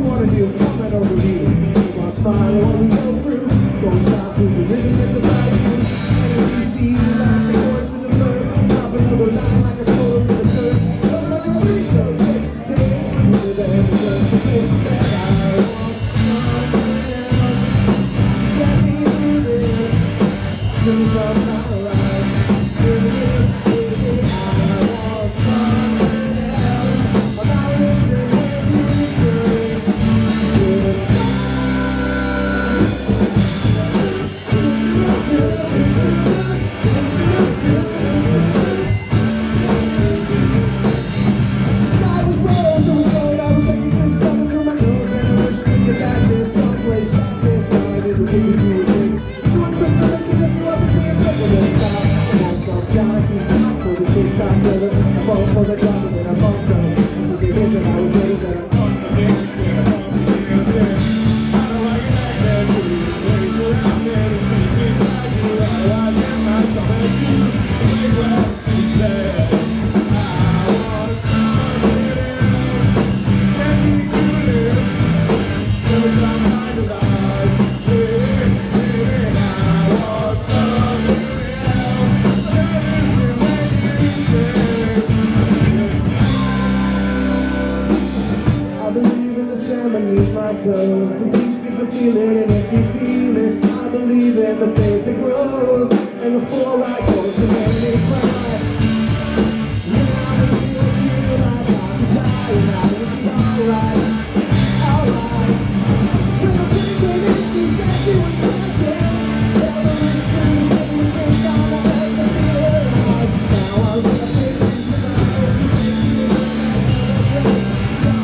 wanna do, comment over you. Keep on smiling while we go through. Don't stop through the rhythm that divides you. NSBC like the chorus with the verb. Drop another line like a chord with the curse. Love like a freak show takes the stage. With the heavy guns, the faces that I want someone else to get me through this. Till the drums not arrive. I want someone else. I'm not listening when you say goodbye. The sky was rose, it was gold. I was taking trips up and through my nose, and I wish we could get back there someplace back there. Slide in the pictures you would take. You and Crystal make me lift you up until your paper won't stop. I won't come down, I keep stop for the TikTok brother. I bought for the drop and then I bumped them. Until they hit that I was better than I bumped again. I said, how do I get back there to the place where I'm there to speak inside you? I get my stomach to the place where you said I want something else. Let me do this. Every time I find a lie, yeah, I want something else. Let me see when you say I believe in the sand beneath my toes. The beach gives a feeling, an empty feeling. I believe in the faith that grows, and the four right chords that make me cry. When I'm with you, I feel like I could die, and I will be alright, alright. When the pretty girl in, she said she was crashing. All the reasons that we take on the legs and feel alive. Now I was in a big piece of my nose, and you feel like I'm gonna break.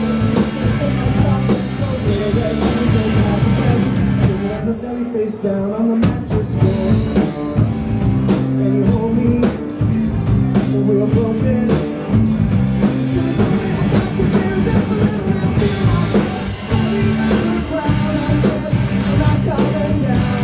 Face down on the mattress floor, and you hold me when we were broken. You said something I got to do, just a little and feel myself falling down the ground. I said, I'm not coming down.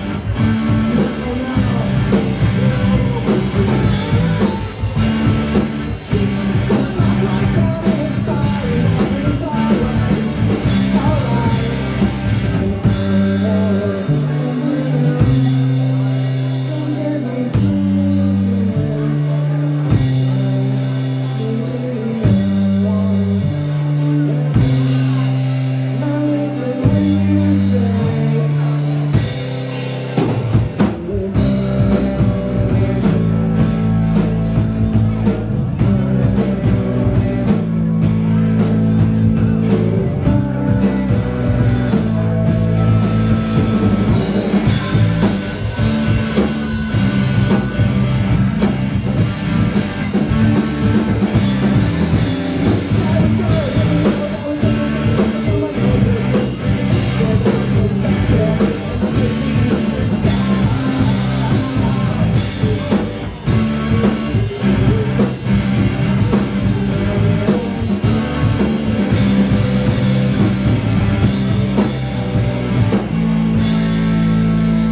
She turned my light on in a spot, and it's alright, alright.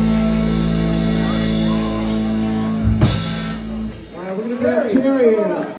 Terry.